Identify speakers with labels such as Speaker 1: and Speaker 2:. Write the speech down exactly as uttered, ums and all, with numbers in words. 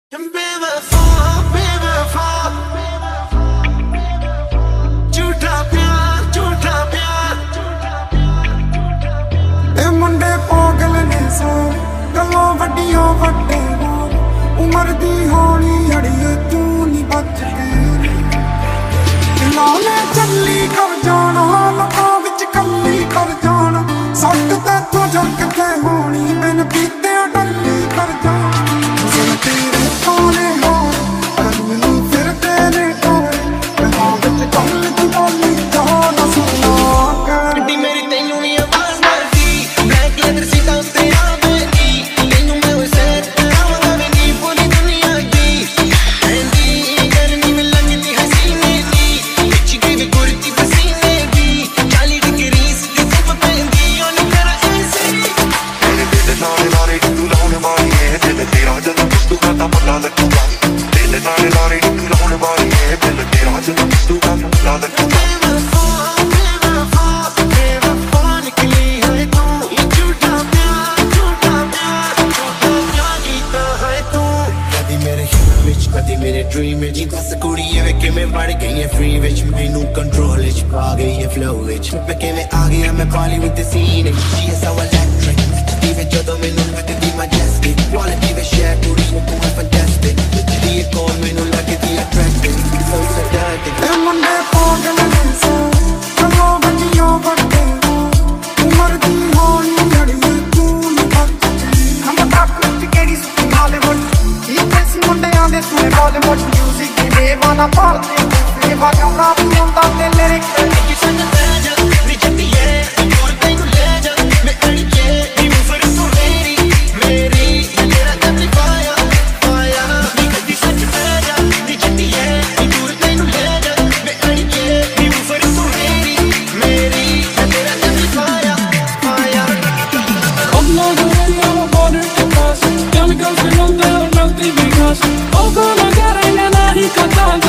Speaker 1: बेवफा बेवफा झूठा प्यार झूठा प्यार ए मुंडे पागल ने सो गल्लों वड्डियों वड्डे उमर दी होली अड़िए तू नी बच के लाले चली कर जाना लोकां विच कल्ली कर जाना सट ते तू जग ते होनी बिन पीते डल्ली कर जाना तेरे सोने हो करनी फिर तेरे कोरे मैं विच कल तू बोली जाना सुना कर डी मेरी तैनू नी आवाज मरदी ब्लैक लेदर सीटा उत्ते आवेगी तैनू मैं वैसे आवांगा वेगी पूरी दुनिया दी एंडी गर्मी में लगदी हसीने दी विच गई गुरती पसीने दी चाली डिग्री सी धुप पैंदी ओनू करा ऐसे मेरे दिल नाल नारे तू लाउण वाली है दिल तेरा जद पता लगूंगा तेरे नाले नारे तू लाउण वाली है दिल तेरा जद पता लगूंगा बेवफा बेवफा बेवफा निकली है तू ये झूठा प्यार झूठा प्यार झूठा प्यार कीता है तू कदी मेरे हिप विच कदी मेरे ड्रीम विच बस कुड़ी वे किवें वड़ गई है फ्री विच मैनू कंट्रोल विच पा गई है फ्लो विच मैं किवें आ गया मैं बॉलीवुड दी scene she is so electric दी विच जदों मैनू लगदी मैजेस्टिक क्वालिटी विच शेयर कुड़ी तू है फैंटास्टिक तुझी ये कौन मैनू लगदी अट्रैक्टिव सो सैडिक ए मुंडे पागल ने सो गल्लों वड्डियों वड्डे उमर दी होली अड़िए तू नी बच हम टॉप विच केड़ी सुनी बॉलीवुड ये कैसी मुंडियां दे सुने बॉलीवुड म्यूजिक दी बेवाना पालते ते वागना भी हुंदा ते लिरिक्स की संग ते जा नी जट्टी है दूर तैनू ले जा मैं अड़िए नी मुफर तू मेरी मेरी तेरा दिल पाया पाया नी कदी सच पे जा नी जट्टी है दूर तैनू ले जा मैं अड़िए नी मुफर तू मेरी मेरी तेरा दिल पाया पाया
Speaker 2: I'm not ready, I'm a border to pass. Chemicals in on there, melting because oh, God, I got it, and I can't